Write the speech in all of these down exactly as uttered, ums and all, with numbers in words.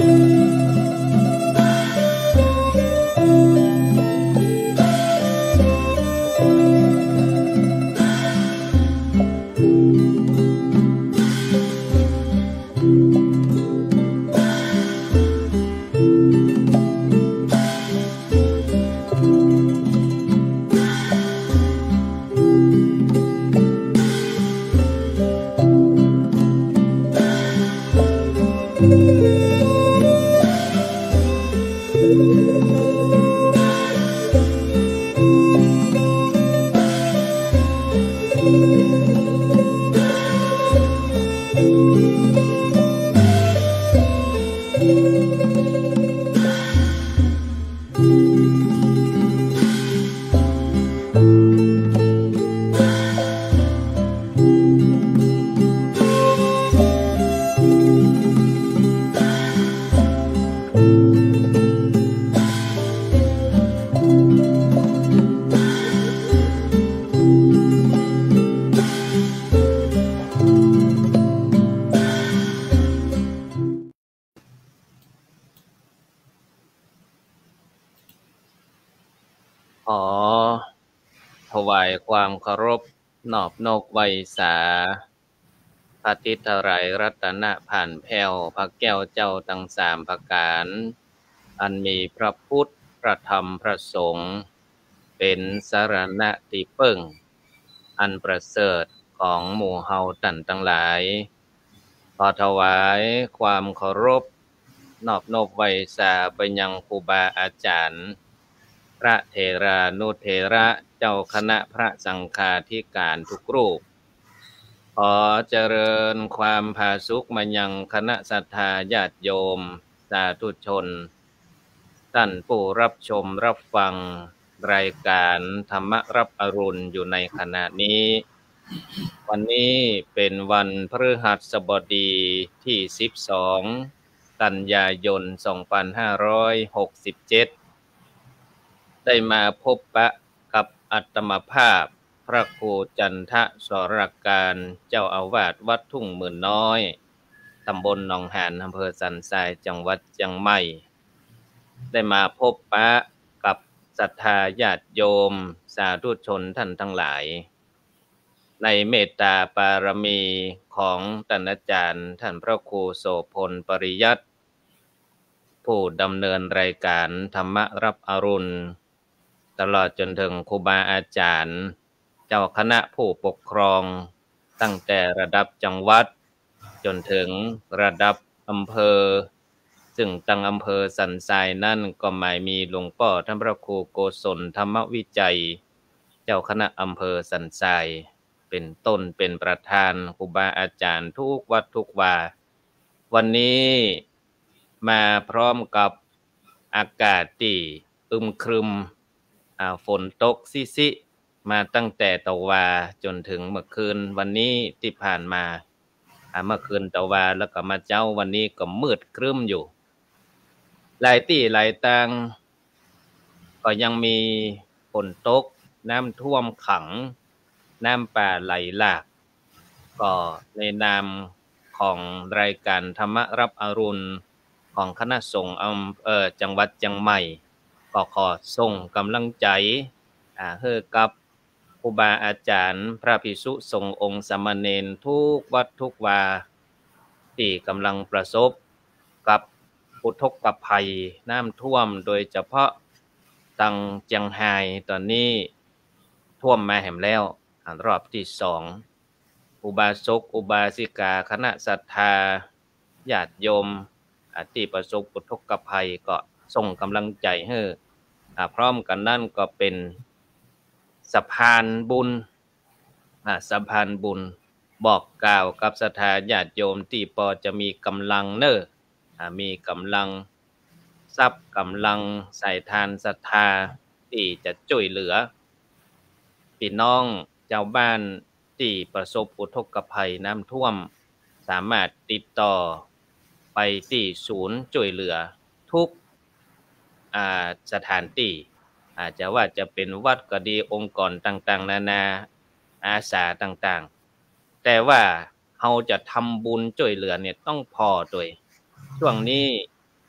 ขอถวายความเคารพนอบนกไวยสาพระทิตไตรรัตนผ่านแผ่วพระแก้วเจ้าทั้งสามประการอันมีพระพุทธพระธรรมพระสงฆ์เป็นสรณะที่พึ่งอันประเสริฐของหมู่เฮาท่านทั้งหลายขอถวายความเคารพนอบนกไวยสาไปยังครูบาอาจารย์พระเถรานุเถระเจ้าคณะพระสังฆาธิการทุกรูปขอเจริญความผาสุกมายังคณะศรัทธาญาติโยมสาธุชนท่านผู้รับชมรับฟังรายการธรรมรับอรุณอยู่ในขณะนี้วันนี้เป็นวันพฤหัสบดีที่สิบสองกันยายนสองพันห้าร้อยหกสิบเจ็ดได้มาพบปะกับอัตมภาพพระครูจันทสรการเจ้าอาวาสวัดทุ่งหมื่นน้อยตำบลหนองหานอำเภอสันทรายจังหวัดเชียงใหม่ได้มาพบปะกับศรัทธาญาติโยมสาธุชนท่านทั้งหลายในเมตตาปารมีของท่านอาจารย์ท่านพระครูโสพลปริยัติผู้ดำเนินรายการธรรมรับอรุณตลอดจนถึงครูบาอาจารย์เจ้าคณะผู้ปกครองตั้งแต่ระดับจังหวัดจนถึงระดับอำเภอซึ่งตั้งอำเภอสันทรายนั่นก็หมายมีหลวงพ่อท่านพระครูโกศลธรรมวิจัยเจ้าคณะอำเภอสันทรายเป็นต้นเป็นประธานครูบาอาจารย์ทุกวัดทุกวาวันนี้มาพร้อมกับอากาศที่อึมครึมฝนตกซิๆมาตั้งแต่ตะวาจนถึงเมื่อคืนวันนี้ที่ผ่านมาเมื่อคืนตะวาแล้วก็มาเจ้าวันนี้ก็มืดครึ้มอยู่หลายที่หลายต่างก็ยังมีฝนตกน้ำท่วมขังน้ำป่าไหลหลากก็ในนามของรายการธรรมรับอรุณของคณะสงฆ์อำเภอจังหวัดเชียงใหม่ก็ขอส่งกำลังใจอ่าให้กับครูบาอาจารย์พระภิกษุสงฆ์องค์สามเณรทุกวัดทุกวาที่กำลังประสบกับอุทกภัยน้ำท่วมโดยเฉพาะตังเจียงไฮ้ตอนนี้ท่วมมาแห่มแล้วรอบที่สองอุบาสกอุบาสิกาคณะศรัทธาญาติโยมที่ประสบอุทกภัยก็ส่งกำลังใจให้พร้อมกันนั่นก็เป็นสะพานบุญสะพานบุญบอกกล่าวกับศรัทธาญาติโยมที่พอจะมีกำลังเนอมีกำลังทรัพย์กำลังใส่ทานศรัทธาที่จะช่วยเหลือพี่น้องเจ้าบ้านที่ประสบอุทกภัยน้ำท่วมสามารถติดต่อไปที่ศูนย์ช่วยเหลือทุกสถานที่อาจจะว่าจะเป็นวัดก็ดีองค์กรต่างๆนานาอาสาต่างๆแต่ว่าเราจะทำบุญช่วยเหลือเนี่ยต้องพอด้วยช่วงนี้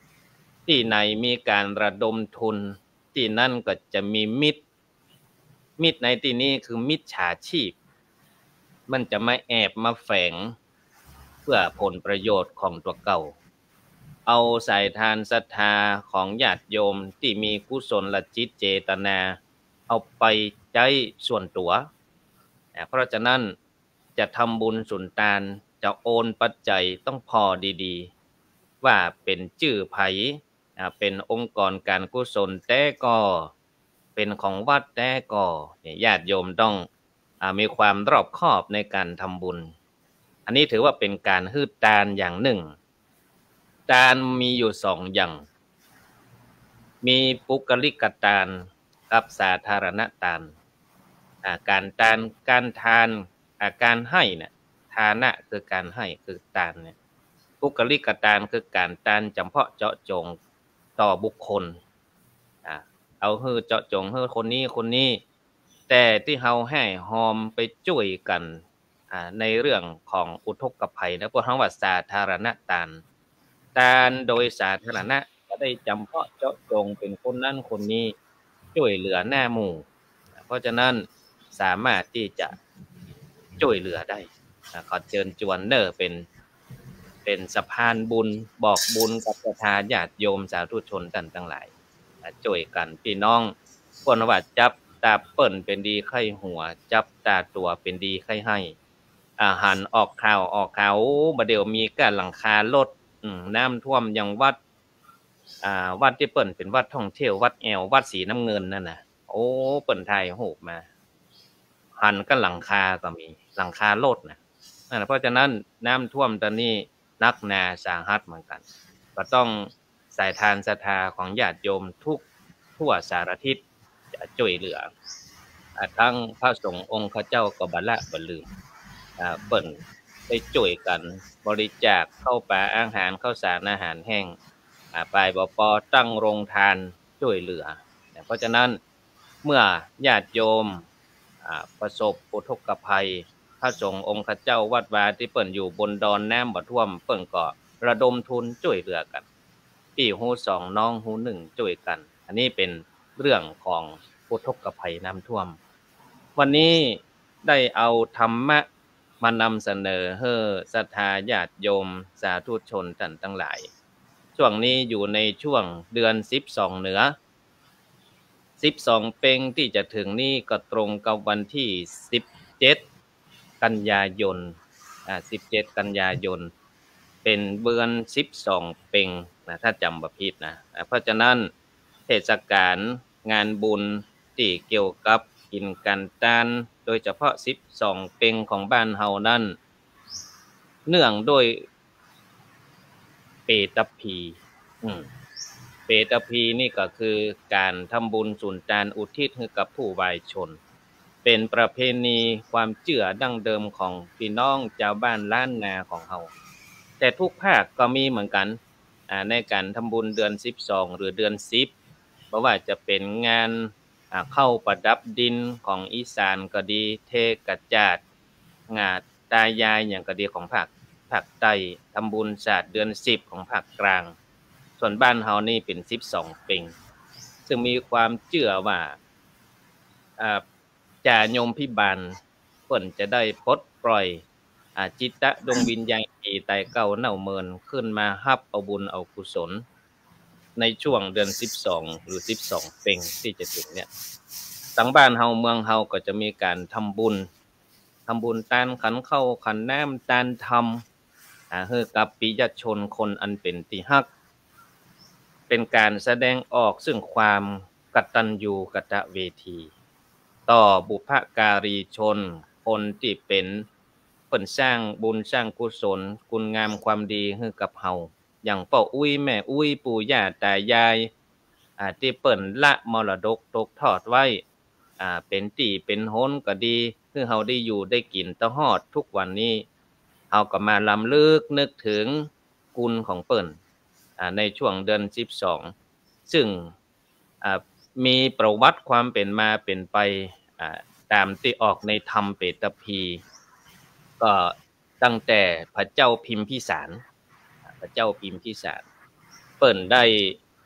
ที่ไหนมีการระดมทุนที่นั่นก็จะมีมิตรมิตรในที่นี้คือมิจฉาชีพมันจะมาแอบมาแฝงเพื่อผลประโยชน์ของตัวเก่าเอาสายทานศรัทธาของญาติโยมที่มีกุศลจิตเจตนาเอาไปใช้ส่วนตัวเพราะฉะนั้นจะทำบุญสุนทานจะโอนปัจจัยต้องพอดีๆว่าเป็นชื่อไผเป็นองค์กรการกุศลแต่ก็เป็นของวัดแต่ก็ญาติโยมต้องมีความรอบคอบในการทำบุญอันนี้ถือว่าเป็นการฮืดทานอย่างหนึ่งทานมีอยู่สองอย่างมีปุกลิกทานกับสาธารณทานการทานการทานการให้เนี่ยทานะคือการให้คือทานเนี่ยปุกลิกทานคือการทานจำเพาะเจาะจงต่อบุคคลเอาเฮือเจาะจงเฮือคนนี้คนนี้แต่ที่เฮาให้หอมไปช่วยกันในเรื่องของอุทกภัยนะพวกเราว่าสาธารณทานทานโดยสาธารณะก็ได้จำเพาะเจาะจงเป็นคนนั้นคนนี้ช่วยเหลือหน้าหมู่เพราะฉะนั้นสามารถที่จะช่วยเหลือได้ขอเชิญชวนเนอเป็นเป็นสะพานบุญบอกบุญกับศรัทธาญาติโยมสาธุชนท่านทั้งหลายช่วยกันพี่น้องคนว่าจับตาเปิ้นเป็นดีไข้หัวจับตาตัวเป็นดีไข้ให้อาหารออกข่าวออกข่าวบ่เดี๋ยวมีการหลังคารถน้ำท่วมยังวัดอ่าวัดที่เปิ้นเป็นวัดท่องเที่ยววัดแอววัดสีน้ำเงินนั่นน่ะโอ้เปิ้นไทยโหบมาหันก็หลังคาก็มีหลังคารถนะเพราะฉะนั้นน้ำท่วมตอนนี้นักหนาสาหัสเหมือนกันก็ต้องสายทานศรัทธาของญาติโยมทุกทั่วสารทิศจะช่วยเหลือทั้งพระสงฆ์องค์ข้าเจ้าก็บ่ละบ่ลืมเปิ้นได้ช่วยกันบริจาคเข้าป่าอาหารข้าวสารอาหารแห้งไปบป.ตั้งโรงทานช่วยเหลือเพราะฉะนั้นเมื่อญาติโยมประสบอุทกภัยพระสงฆ์องค์ข้าเจ้าวัดวาที่เปิ้นอยู่บนดอนน้ำบ่ท่วมเปิ้นก็ระดมทุนช่วยเหลือกันพี่ฮู้สองน้องฮู้หนึ่งช่วยกันอันนี้เป็นเรื่องของอุทกภัยน้ำท่วมวันนี้ได้เอาธรรมะมานำเสนอให้ศรัทธาญาติโยมสาธุชนท่านทั้งหลายช่วงนี้อยู่ในช่วงเดือนสิบสองเหนือสิบสองเพ็งที่จะถึงนี้ก็ตรงกับวันที่สิบเจ็ดกันยายนอ่าสิบเจ็ดกันยายนเป็นเดือนสิบสองเพ็งนะถ้าจำบ่ผิดนะเพราะฉะนั้นเทศกาลงานบุญที่เกี่ยวกับกินกันทานโดยเฉพาะสิบสองเพ็งของบ้านเฮานั้นเนื่องโดยเปตพีอืมเปตพีนี่ก็คือการทำบุญสุนทานอุทิศให้กับผู้วายชนเป็นประเพณีความเชื่อดั้งเดิมของพี่น้องชาวบ้านล้านนาของเฮาแต่ทุกภาคก็มีเหมือนกันในการทำบุญเดือนสิบสองหรือเดือนสิบเพราะว่าจะเป็นงานเข้าประดับดินของอีสานก็ดีเทกจาดงาตายายอย่างก็ดีของภาคภาคใต้ทำบุญศาสตร์เดือนสิบของภาคกลางส่วนบ้านเฮานี่เป็นสิบสองเพ็งซึ่งมีความเชื่อว่าอ่าจ่าโยมพิบาลเพิ่นจะได้ปลดปล่อยอ่าจิตตะดวงวิญญาณที่ตายเก่าเน่าเมินขึ้นมารับเอาบุญเอากุศลในช่วงเดือนสิบสองหรือสิบสองเพ็งที่จะถึงเนี่ยทางบ้านเฮาเมืองเฮาก็จะมีการทำบุญทำบุญตานขันเข้าขันน้ำตานธรรมอ่าให้กับปิยชนคนอันเป็นที่ฮักเป็นการแสดงออกซึ่งความกตัญญูกตเวทีต่อบุพการีชนคนที่เป็นเพิ่นสร้างบุญสร้างกุศลคุณงามความดีให้กับเฮาอย่างพ่ออุ้ยแม่อุ้ยปู่ย่าตายายอ่าที่เปิ้นละมรดกตกทอดไว้อ่าเป็นตี่เป็นโหนก็ดีคือเฮาได้อยู่ได้กินตะฮอดทุกวันนี้เฮาก็มาลำลึกนึกถึงคุณของเปิ้นอ่าในช่วงเดือนสิบสองซึ่งอ่ามีประวัติความเป็นมาเป็นไปอ่าตามที่ออกในธรรมเปตพีก็ตั้งแต่พระเจ้าพิมพิสารพระเจ้าพิมพิสารเปิ้นได้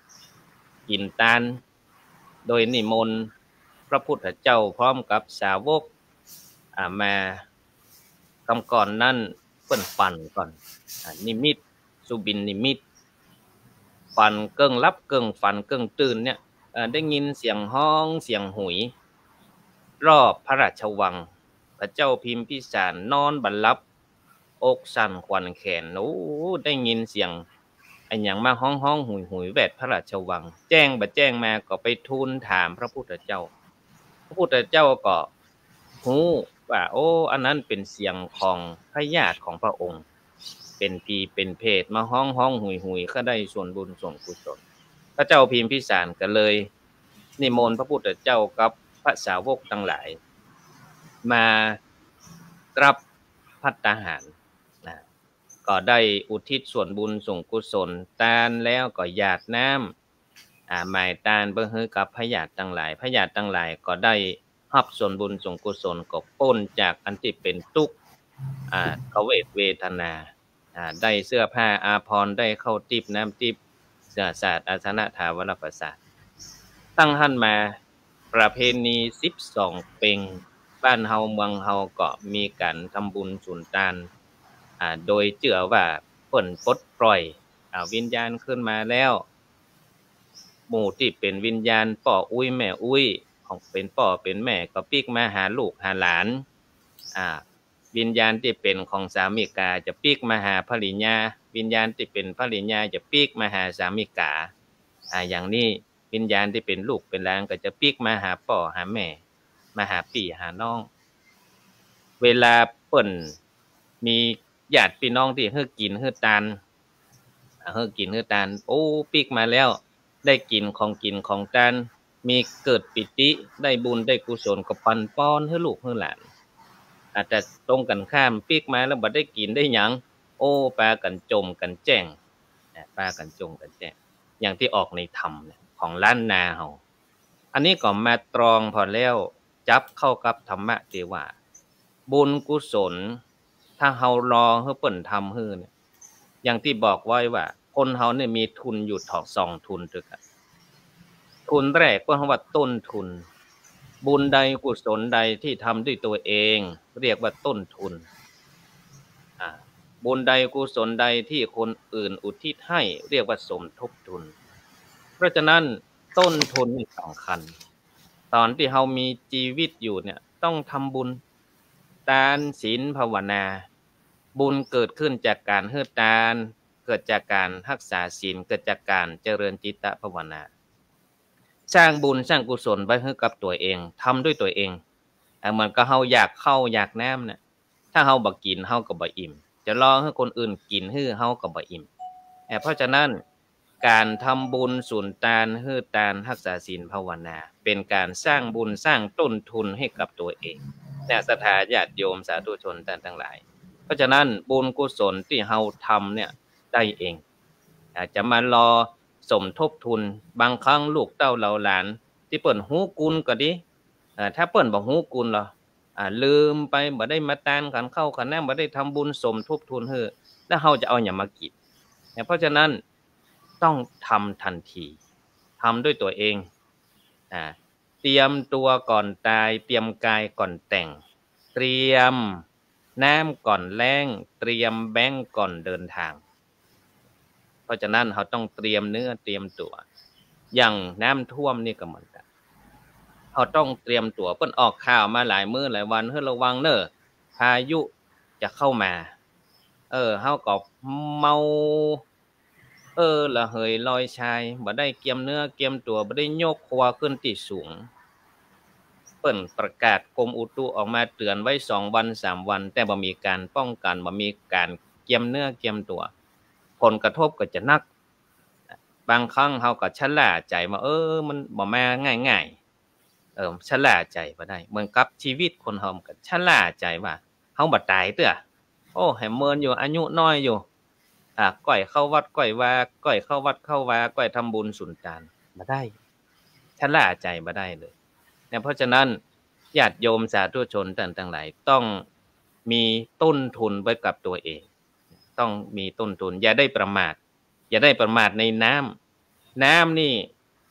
กินตาลโดยนิมนต์พระพุทธเจ้าพร้อมกับสาวกอ่ามากำก่อนนั่นเปิ้นปั่นก่อนนิมิตสุบินนิมิตฝันเกิ้งรับเกิ้งฝันเกิ้งตื่นเนี่ยได้ยินเสียงห้องเสียงหุยรอบพระราชวังพระเจ้าพิมพิสารนอนบัลลับอกสั่นขวัญแขนโอ้ได้ยินเสียงไอ้หยังมาห้องห้องหุยหุยแวดพระราชวังแจ้งบ่แจ้งมาก็ไปทูลถามพระพุทธเจ้าพระพุทธเจ้าก็ฮู้ว่าโอ้อันนั้นเป็นเสียงของพระญาติของพระองค์เป็นปีเป็นเพศมาห้องห้องหุยหุยก็ได้ส่วนบุญส่วนกุศลพระเจ้าพิมพิสารก็เลยนิมนต์พระพุทธเจ้ากับพระสาวกทั้งหลายมารับภัตตาหารนะก็ได้อุทิศส่วนบุญส่วนกุศลทานแล้วก็หยาดน้ำอ่าหมายทานเพื่อให้กับพระญาติทั้งหลายพระญาติทั้งหลายก็ได้รับส่วนบุญส่วนกุศลก็พ้นจากอันที่เป็นทุกข์อ่าเขเวทเวทนาอ่าได้เสื้อผ้าอาภรณ์ได้เข้าทิพย์น้ำทิพย์เสื้อสาดอาสนะถาวรประสาทตั้งหันมาประเพณีสิบสองเพ็งบ้านเฮาเมืองเฮาก็มีการทำบุญสุนทานอ่าโดยเชื่อว่าเพิ่นปลดปล่อยอ่าวิญญาณขึ้นมาแล้วหมู่ที่เป็นวิญญาณพ่ออุ้ยแม่อุ้ยของเป็นพ่อเป็นแม่ก็ปิกมาหาลูกหาหลานอ่าวิญญาณที่เป็นของสามีกาจะปิกมาหาภริยาวิญญาณที่เป็นภริยาจะปิกมาหาสามีกาอ่าอย่างนี้วิญญาณที่เป็นลูกเป็นหลานก็จะปิกมาหาพ่อหาแม่มาหาพี่หาน้องเวลาเปิ้นมีญาติพี่น้องที่เฮอกินเฮอตานเฮอกินเฮอตานโอ้ปิกมาแล้วได้กินของกินของตานมีเกิดปิติได้บุญได้กุศลก็ปันป้อนให้ลูกให้หลานอาจจะตรงกันข้ามปิกมาแล้วบ่ได้กินได้หยังโอ้ปากันจมกันแจ้งปากันจมกันแจ้งอย่างที่ออกในธรรมของล้านนาเฮาอันนี้ก็มาตรองพอแล้วจับเข้ากับธรรมะที่ว่าบุญกุศลถ้าเฮารอให้เปิ้นทำฮื้อเนี่ยอย่างที่บอกไว้ว่าคนเฮาเนี่ยมีทุนอยู่ถอกสองทุนตึกอ่ะทุนแรกก็ว่าต้นทุนบุญใดกุศลใดที่ทำด้วยตัวเองเรียกว่าต้นทุนอ่าบุญใดกุศลใดที่คนอื่นอุทิศให้เรียกว่าสมทบทุนเพราะฉะนั้นต้นทุนนี่สำคัญตอนที่เฮามีชีวิตอยู่เนี่ยต้องทำบุญทานศีลภาวนาบุญเกิดขึ้นจากการเฮ็ดทานเกิดจากการรักษาศีลเกิดจากการเจริญจิตภาวนาสร้างบุญสร้างกุศลไว้ให้กับตัวเองทำด้วยตัวเองเหมือนกับเฮาอยากเข้าอยากน้ำเนี่ยถ้าเฮาบ่กินเฮาก็บ่อิ่มจะรอให้คนอื่นกินฮื้อเฮาก็บ่อิ่มเพราะฉะนั้นการทำบุญสุนทานเฮ็ดทานรักษาศีลภาวนาเป็นการสร้างบุญสร้างต้นทุนให้กับตัวเองเนี่ยศรัทธาญาติโยมสาธุชนท่านทั้งหลายเพราะฉะนั้นบุญกุศลที่เฮาทำเนี่ยได้เองอาจจะมารอสมทบทุนบางครั้งลูกเต้าเหล่าหลานที่เปิ้นฮู้กุลก็ดีอ่าถ้าเปิ้นบ่ฮู้กุลหรออ่าลืมไปบ่ได้มาทานขันข้าวขันน้ำบ่ได้ทำบุญสมทบทุนเฮ้อแล้วเฮาจะเอาหยังมากินเพราะฉะนั้นต้องทำทันทีทำด้วยตัวเองอ่าเตรียมตัวก่อนตายเตรียมกายก่อนแต่งเตรียมน้ำก่อนแล้งเตรียมแบงก์ก่อนเดินทางเพราะฉะนั้นเราต้องเตรียมเนื้อเตรียมตัวอย่างน้ำท่วมนี่ก็เหมือนกันเราต้องเตรียมตัวเพิ่นออกข่าวมาหลายมื้อหลายวันให้ระวังเด้อพายุจะเข้ามาเออเฮาก็เมาเออละเหยลอยชายบ่ได้เกียมเนื้อเกียมตัวบ่ได้ยกครัวขึ้นที่สูงเปิ้นประกาศกรมอุตุออกมาเตือนไว้สองวันสามวันแต่บ่มีการป้องกันบ่มีการเกียมเนื้อเกียมตัวผลกระทบก็จะหนักบางครั้งเฮาก็ชะล่าใจว่าเออมันบ่มาง่ายๆเออชะล่าใจบ่ได้เหมือนกับชีวิตคนเฮาก็ชะล่าใจว่าเฮาบ่ตายเด้อโอ้ให้เมินอยู่อายุน้อยอยู่อ่าก้อยเข้าวัดก้อยว่าก้อยเข้าวัดเข้าว่าก้อยทำบุญสุนทานบ่ได้ชะล่าใจบ่ได้เลยเนี่ยเพราะฉะนั้นญาติโยมสาธุชนท่านทั้งหลายต้องมีต้นทุนไว้กับตัวเองต้องมีต้นทุนอย่าได้ประมาทอย่าได้ประมาทในน้ำน้ำนี่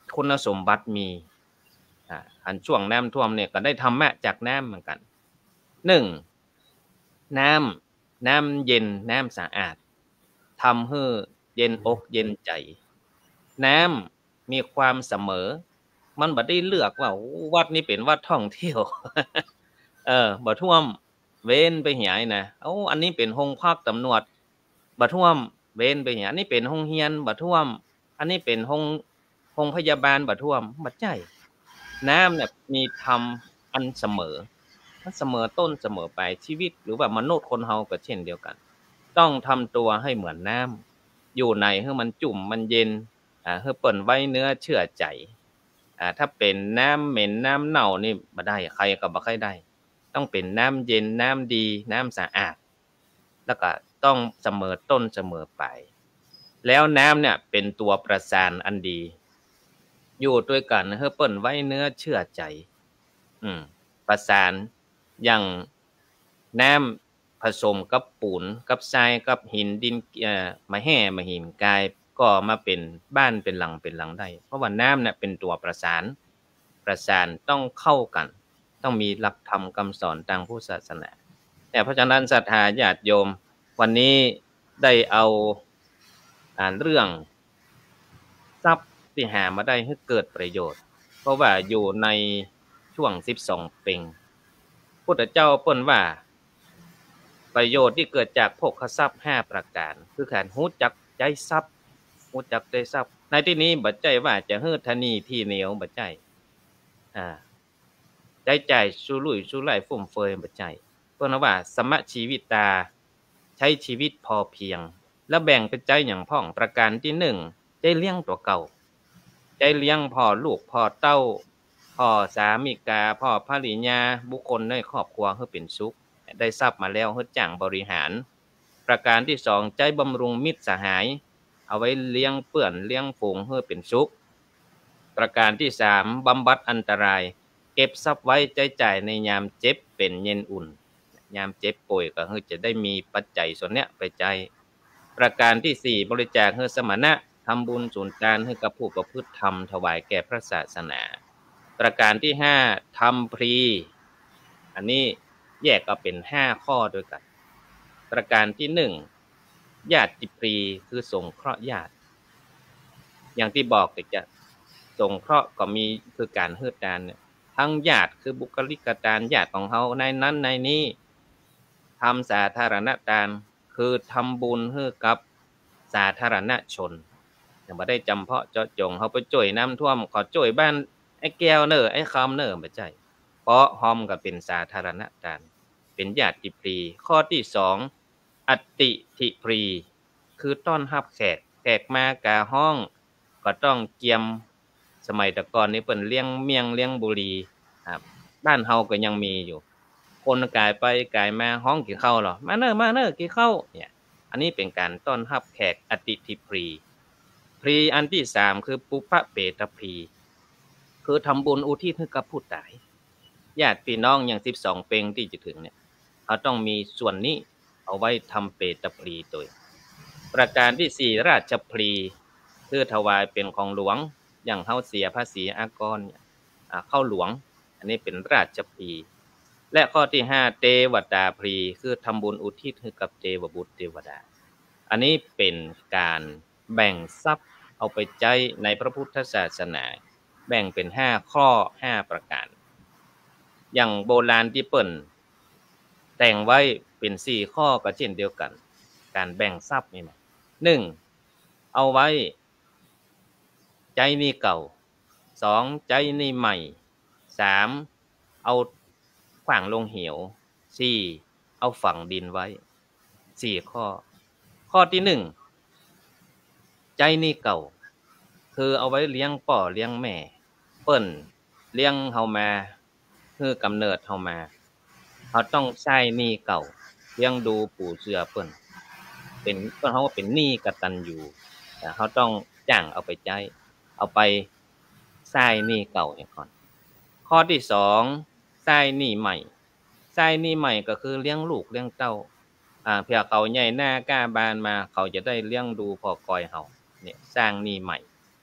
คุณสมบัติมีอ่าอันช่วงน้ำท่วมเนี่ยก็ได้ธรรมะจากน้ำเหมือนกันหนึ่งน้ำน้ำเย็นน้ำสะอาดทำให้เย็นอกเย็นใจน้ำมีความเสมอมันบ่ได้เลือกว่าวัดนี้เป็นวัดท่องเที่ยว เออบ่ท่วมเว้นไปเหียนะเอ้าอันนี้เป็นโรงพักตำรวจบ่ท่วมเว้นไปเหียอันนี้เป็นโรงเรียนบ่ท่วมอันนี้เป็นโรงโรงพยาบาลบ่ท่วมบ่ใช่น้ำเนี่ยมีธรรมอันเสมอมันเสมอต้นเสมอปลายชีวิตหรือว่ามนุษย์คนเฮาก็เช่นเดียวกันต้องทำตัวให้เหมือนน้ำอยู่ในให้มันจุ่มมันเย็นอ่าให้เปิ้นไว้เนื้อเชื่อใจอ่าถ้าเป็นน้ำเหม็นน้ำเน่านี่บ่ได้ใครก็บ่ค่อยได้ต้องเป็นน้ำเย็นน้ำดีน้ำสะอาดแล้วก็ต้องเสมอต้นเสมอปลายแล้วน้ำเนี่ยเป็นตัวประสานอันดีอยู่ด้วยกันให้เปิ้นไว้เนื้อเชื่อใจอืมประสานอย่างน้ำผสมกับปูนกับทรายกับหินดินเอ่อมาแห่มาหินกายก็มาเป็นบ้านเป็นหลังเป็นหลังได้เพราะว่าน้ำเนี่ยเป็นตัวประสานประสานต้องเข้ากันต้องมีหลักธรรมคำสอนทางพุทธศาสนาแต่เพราะฉะนั้นศรัทธาญาติโยมวันนี้ได้เอาอ่าเรื่องทรัพย์ที่หามาได้ให้เกิดประโยชน์เพราะว่าอยู่ในช่วงสิบสองเป็งพุทธเจ้าเปิ้นว่าประโยชน์ที่เกิดจากโภคทรัพย์ห้าประการคือการรู้จักใจทรัพย์รู้จักใจทรัพย์ในที่นี้บ่ใช่ว่าจะฮื้อทนีที่เหนียวบ่ใช่อ่าใจใจสุรุ่ยสุร่ายฟุ่มเฟือยบ่ใช่เพิ่นว่าสมะชีวิตาใช้ชีวิตพอเพียงและแบ่งเป็นใจหยังพ้องประการที่หนึ่งใจเลี้ยงตัวเก่าใจเลี้ยงพ่อลูกพ่อเต้าพ่อสามีกาพ่อภริยาบุคคลในครอบครัวให้เป็นสุขได้ทรัพย์มาแล้วให้จ้างบริหารประการที่สองใจบำรุงมิตรสหายเอาไว้เลี้ยงเปื้อนเลี้ยงฝูงให้เป็นสุขประการที่สามบำบัดอันตรายเก็บทรัพย์ไว้ใจจ่ายในยามเจ็บเป็นเย็นอุ่นยามเจ็บป่วยก็คือจะได้มีปัจจัยส่วนเนี้ยไปใจประการที่สี่บริจาคให้สมณะทำบุญสุนทานให้กับผู้ประพฤติธรรมถวายแก่พระศาสนาประการที่ห้าทำพรีอันนี้แยกออกเป็นห้าข้อด้วยกันประการที่หนึ่งญาติพรีคือสงเคราะห์ญาติอย่างที่บอกก็จะสงเคราะห์ก็มีคือการเฮือดานเนี่ยทั้งญาติคือบุคลิกทานญาติของเฮาในนั้นในนี้ทำสาธารณทานคือทำบุญให้กับสาธารณชนอย่าบ่ได้จำเพาะเจาะจงเฮาไปช่วยน้ำท่วมขอช่วยบ้านไอ้แก้วเน้อไอ้คำเน้อบ่ใช่เพราะฮอมก็เป็นสาธารณทานเป็นญาติพรีข้อที่สองอติถิพรีคือต้อนรับแขกแขกมากาห้องก็ต้องเกียมสมัยแต่ก่อนนี่เปิ้นเลี้ยงเมียงเลี้ยงบุรีครับบ้านเฮาก็ยังมีอยู่คนกายไปกายมาห้องกินข้าวเหรอมาเน้อมาเน้อกินข้าวเนี่ยอันนี้เป็นการต้อนรับแขกอติถิพรีพรีอันที่สามคือปุพพเปตพรีคือทำบุญอุทิศให้กับผู้ตายญาติพี่น้องอย่างสิบสองเป็งที่จะถึงเนี่ยเขาต้องมีส่วนนี้เอาไว้ทำเปตพรีโดยประการที่สี่ราชพรีคือถวายเป็นของหลวงอย่างเฮาเสียภาษีอากรเนี่ยอ่าเข้าหลวงอันนี้เป็นราชพรีและข้อที่ห้าเทวดาพรีคือทำบุญอุทิศให้กับเทวบุตรเทวดาอันนี้เป็นการแบ่งทรัพย์เอาไปใช้ในพระพุทธศาสนาแบ่งเป็นห้าข้อห้าประการอย่างโบราณที่เปิ้นแต่งไว้เป็นสี่ข้อก็เช่นเดียวกันการแบ่งทรัพย์นี่นะหนึ่งเอาไว้ใจนี่เก่าสองใจนี่ใหม่สามเอาขว้างลงเหวสี่เอาฝังดินไว้สี่ข้อข้อที่หนึ่งใจนี่เก่าคือเอาไว้เลี้ยงป่อเลี้ยงแม่เปิ้นเลี้ยงเฮามาคือกำเนิดเฮามาเฮาต้องใช้หนี้เก่าเลี้ยงดูปู่เสือเปิ้นเป็นเปิ้นเฮาว่าเป็นหนี้กตัญญูแต่เฮาต้องจ้างเอาไปใช้เอาไปใช้หนี้เก่าเนี่ยก่อนข้อที่สองใช้หนี้ใหม่ใช้หนี้ใหม่ก็คือเลี้ยงลูกเลี้ยงเต้าอ่าเผื่อเขาใหญ่หน้ากล้าบานมาเขาจะได้เลี้ยงดูพ่อคอยเฮาเนี่ยสร้างหนี้ใหม่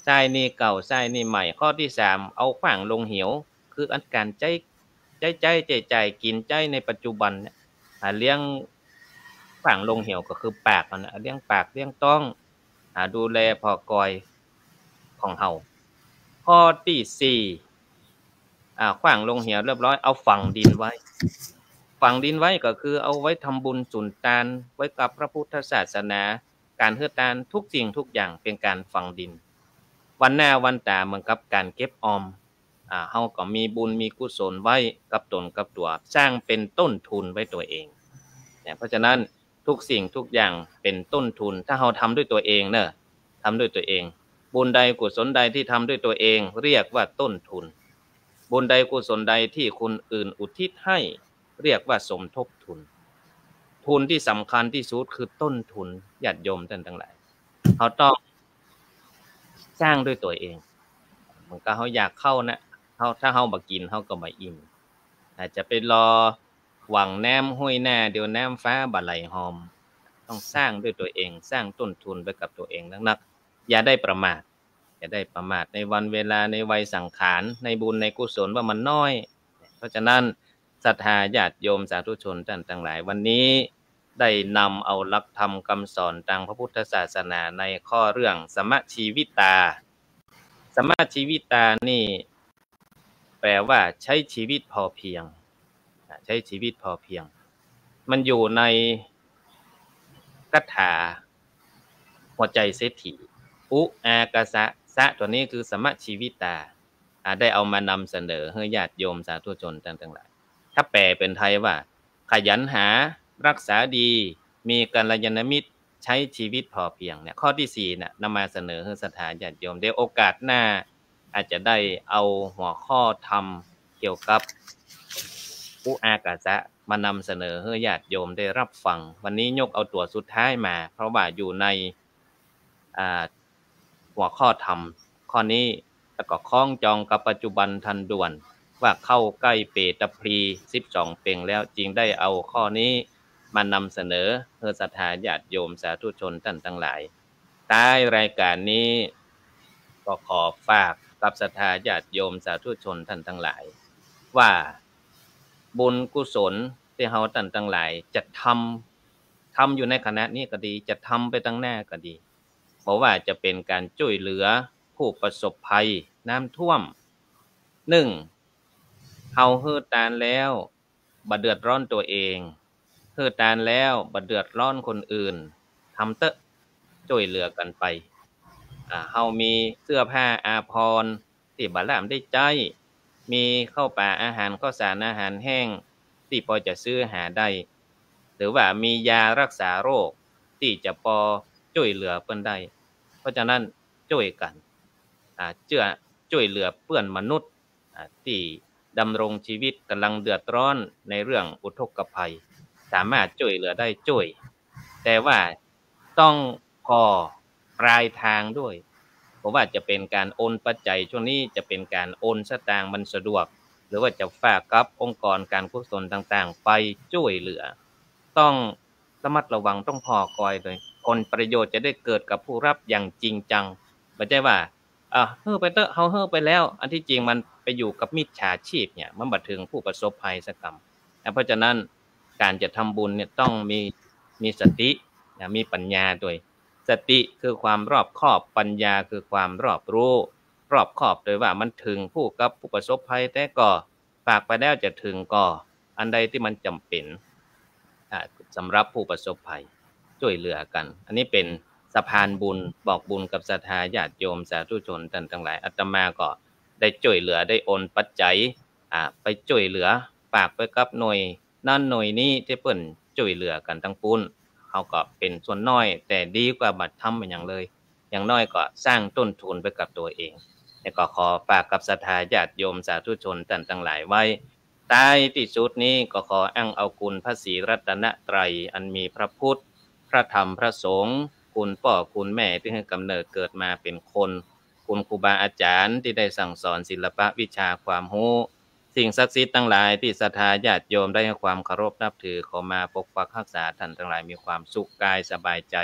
ทรายนี่เก่าทรายนี่ใหม่ข้อที่สามเอาขว้างลงเหวคืออันการใจใจใจใจใจกินใจในปัจจุบันเนี่ยหาเลี้ยงขว้างลงเหวก็คือปากมันนะเลี้ยงปากเลี้ยงต้องหาดูแลพอกอยของเฮาข้อที่สี่อ่าขว้างลงเหวเรียบร้อยเอาฝังดินไว้ฝังดินไว้ก็คือเอาไว้ทำบุญสุนทานไว้กับพระพุทธศาสนาการเฮือทานทุกสิ่งทุกอย่างเป็นการฝังดินวันหน้าวันตาเหมือนกับการเก็บออมอ่าเฮาก็มีบุญมีกุศลไว้กับตนกับตัวสร้างเป็นต้นทุนไว้ตัวเองเนี่ยเพราะฉะนั้นทุกสิ่งทุกอย่างเป็นต้นทุนถ้าเฮาทำด้วยตัวเองเนอะทำด้วยตัวเองบุญใดกุศลใดที่ทำด้วยตัวเองเรียกว่าต้นทุนบุญใดกุศลใดที่คนอื่นอุทิศให้เรียกว่าสมทบทุนทุนที่สำคัญที่สุดคือต้นทุนญาติโยมท่านทั้งหลายเขาต้องสร้างด้วยตัวเองเหมือนกับเขาอยากเข้านะเขาถ้าเขาบ่กินเขาก็บ่อิ่มอาจจะไปรอหวังแนมห้วยหน้าเดี๋ยวแนมฟ้าบ่ไหลหอมต้องสร้างด้วยตัวเองสร้างต้นทุนไปกับตัวเองนักๆอย่าได้ประมาทอย่าได้ประมาทในวันเวลาในวัยสังขารในบุญในกุศลว่ามันน้อยเพราะฉะนั้นศรัทธาญาติโยมสาธุชนท่านทั้งหลายวันนี้ได้นำเอาหลักธรรมคำสอนทางพระพุทธศาสนาในข้อเรื่องสมชีวิตาสมชีวิตานี่แปลว่าใช้ชีวิตพอเพียงใช้ชีวิตพอเพียงมันอยู่ในคาถาหัวใจเศรษฐีอุอากาสะสะตัวนี้คือสมชีวิตาได้เอามานำเสนอให้ญาติโยมสาธุชนท่านทั้งหลายถ้าแปลเป็นไทยว่าขยันหารักษาดีมีกัลยาณมิตรใช้ชีวิตพอเพียงเนี่ยข้อที่สี่น่ะนำมาเสนอให้ศรัทธาญาติโยมเดี๋ยวโอกาสหน้าอาจจะได้เอาหัวข้อธรรมเกี่ยวกับอุอากาสะมานำเสนอให้ญาติโยมได้รับฟังวันนี้ยกเอาตัวสุดท้ายมาเพราะว่าอยู่ในอ่าหัวข้อธรรมข้อนี้แล้วก็คล้องจองกับปัจจุบันทันด่วนว่าเข้าใกล้เปตพรีสิบสองเป่งแล้วจึงได้เอาข้อนี้มานำเสนอเพื่อศรัทธาญาติโยมสาธุชนท่านทั้งหลายท้ายรายการนี้ก็ขอฝากกับศรัทธาญาติโยมสาธุชนท่านทั้งหลายว่าบุญกุศลที่เฮาท่านทั้งหลายจะทำทำอยู่ในขณะนี้ก็ดีจะทำไปตั้งหน้าก็ดีเพราะว่าจะเป็นการช่วยเหลือผู้ประสบภัยน้ำท่วมหนึ่งเฮาฮือตานแล้วบ่เดือดร้อนตัวเองฮือตานแล้วบ่เดือดร้อนคนอื่นทำเตอะช่วยเหลือกันไปอ่าเฮามีเสื้อผ้าอาภรณ์ที่บ่ลามได้ใจมีข้าวปลาอาหารข้าวสารอาหารแห้งที่พอจะซื้อหาได้หรือว่ามียารักษาโรคที่จะพอช่วยเหลือเพิ่นได้เพราะฉะนั้นช่วยกันอ่าเจือช่วยเหลือเพื่อนมนุษย์อ่าที่ดำรงชีวิตกำลังเดือดร้อนในเรื่องอุทกภัยสามารถช่วยเหลือได้ช่วยแต่ว่าต้องพอปลายทางด้วยเพราะว่าจะเป็นการโอนปัจจัยช่วงนี้จะเป็นการโอนสตางค์มันสะดวกหรือว่าจะฝากกับองค์กรการกุศลต่างๆไปช่วยเหลือต้องระมัดระวังต้องพอคอยเลยผลประโยชน์จะได้เกิดกับผู้รับอย่างจริงจังไม่ใช่ว่าอ่ะเฮ้อไปเตอะเฮาเฮ้อไปแล้วอันที่จริงมันไปอยู่กับมิจฉาชีพเนี่ยมันบ่ถึงผู้ประสบภัยสักกรรมเพราะฉะนั้นการจะทำบุญเนี่ยต้องมีมีสติมีปัญญาด้วยสติคือความรอบคอบปัญญาคือความรอบรู้รอบคอบโดยว่ามันถึงผู้กับผู้ประสบภัยแต่ก็ฝากไปแล้วจะถึงก็อันใดที่มันจำเป็นสำหรับผู้ประสบภัยช่วยเหลือกันอันนี้เป็นสะพานบุญบอกบุญกับศรัทธาญาติโยมสาธุชนท่านทั้งหลายอาตมาก็ได้ช่วยเหลือได้โอนปัจจัยอ่าไปช่วยเหลือฝากไปกับหน่วยนั่นหน่วยนี้ที่เพิ่นช่วยเหลือกันทั้งปุ้นเขาก็เป็นส่วนน้อยแต่ดีกว่าบัดทำเป็นอย่างเลยอย่างน้อยก็สร้างต้นทุนไปกับตัวเองแล้วก็ขอฝากกับศรัทธาญาติโยมสาธุชนท่านทั้งหลายไว้ท้ายที่สุดนี้ก็ขออ้างเอาคุณพระศรีรัตนตรัยอันมีพระพุทธพระธรรมพระสงฆ์คุณพ่อคุณแม่ที่ให้กำเนิดเกิดมาเป็นคนคุณครูบาอาจารย์ที่ได้สั่งสอนศิลปะวิชาความรู้สิ่งศักดิ์สิทธิ์ทั้งหลายที่ศรัทธาญาติโยมได้ให้ความเคารพนับถือขอมาปกปักรักษาท่านทั้งหลายมีความสุขกายสบายใจ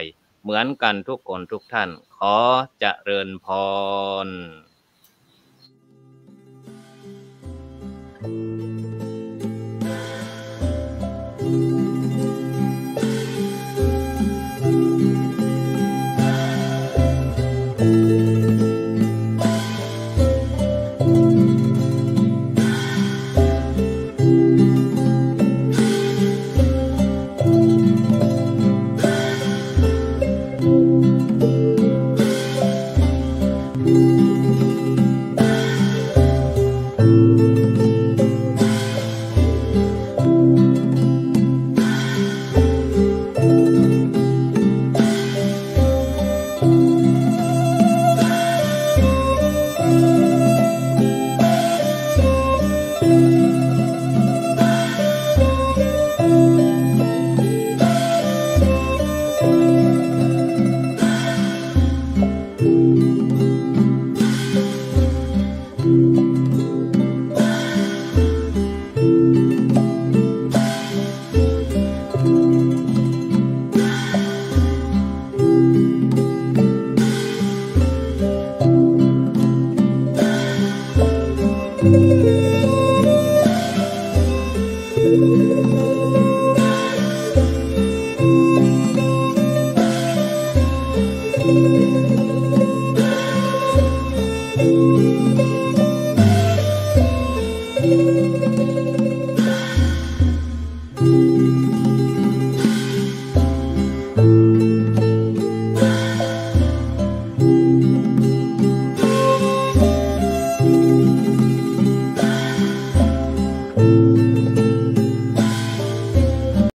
เหมือนกันทุกคนทุกท่านขอเจริญพร